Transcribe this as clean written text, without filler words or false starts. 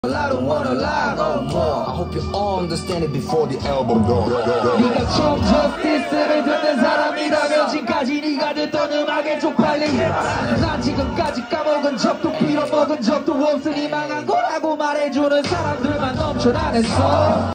I don't wanna lie no more. I hope you all understand it before the album done. 네가 처음 저스티스를 듣는 사람이라면 지금까지 네가 듣던 음악에 쪽팔린 난 지금까지 까먹은 적도 빌어먹은 적도 없으니 망한 거라고 말해주는 사람들만 넘쳐나냈어.